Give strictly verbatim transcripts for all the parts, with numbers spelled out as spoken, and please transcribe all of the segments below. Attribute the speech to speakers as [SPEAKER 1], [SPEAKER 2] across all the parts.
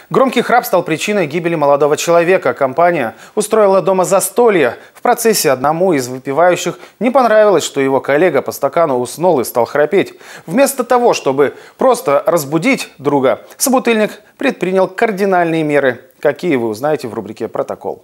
[SPEAKER 1] Громкий храп стал причиной гибели молодого человека. Компания устроила дома застолье. В процессе одному из выпивающих не понравилось, что его коллега по стакану уснул и стал храпеть. Вместо того, чтобы просто разбудить друга, собутыльник предпринял кардинальные меры. Какие вы узнаете в рубрике «Протокол».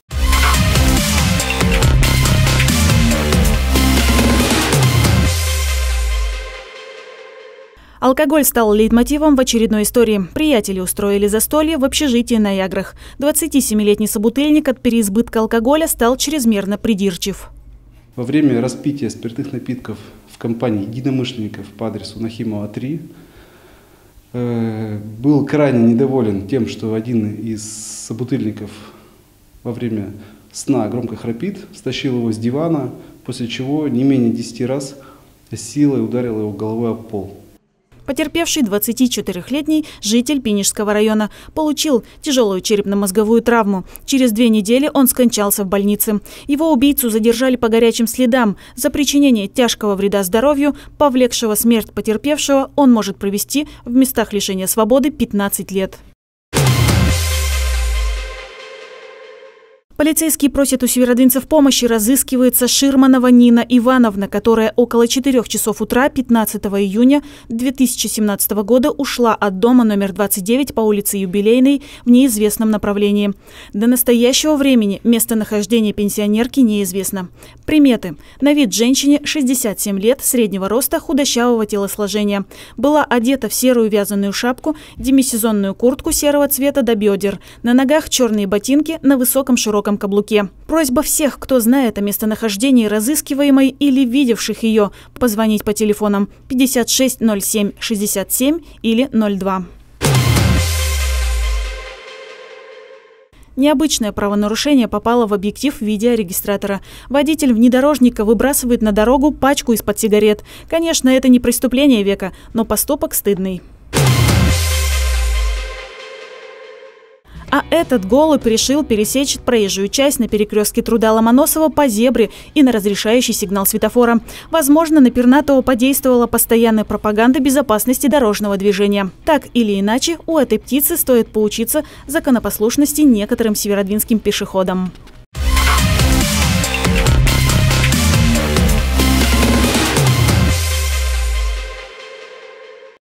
[SPEAKER 2] Алкоголь стал лейтмотивом в очередной истории. Приятели устроили застолье в общежитии на Яграх. двадцатисемилетний собутыльник от переизбытка алкоголя стал чрезмерно придирчив.
[SPEAKER 3] Во время распития спиртных напитков в компании единомышленников по адресу Нахимова, три э, был крайне недоволен тем, что один из собутыльников во время сна громко храпит, стащил его с дивана, после чего не менее десяти раз силой ударил его головой об пол.
[SPEAKER 2] Потерпевший двадцатичетырёхлетний житель Пинежского района получил тяжелую черепно-мозговую травму. Через две недели он скончался в больнице. Его убийцу задержали по горячим следам. За причинение тяжкого вреда здоровью, повлекшего смерть потерпевшего, он может провести в местах лишения свободы пятнадцать лет. Полицейские просят у северодвинцев помощи. Разыскивается Ширманова Нина Ивановна, которая около четырёх часов утра пятнадцатого июня две тысячи семнадцатого года ушла от дома номер двадцать девять по улице Юбилейной в неизвестном направлении. До настоящего времени местонахождение пенсионерки неизвестно. Приметы. На вид женщине шестьдесят семь лет, среднего роста, худощавого телосложения. Была одета в серую вязаную шапку, демисезонную куртку серого цвета до бедер. На ногах черные ботинки на высоком широком каблуке. Просьба всех, кто знает о местонахождении разыскиваемой или видевших ее, позвонить по телефонам пятьдесят шесть ноль семь шестьдесят семь или ноль два. Необычное правонарушение попало в объектив видеорегистратора. Водитель внедорожника выбрасывает на дорогу пачку из-под сигарет. Конечно, это не преступление века, но поступок стыдный. А этот голубь решил пересечь проезжую часть на перекрестке Труда Ломоносова по зебре и на разрешающий сигнал светофора. Возможно, на пернатого подействовала постоянная пропаганда безопасности дорожного движения. Так или иначе, у этой птицы стоит поучиться законопослушности некоторым северодвинским пешеходам.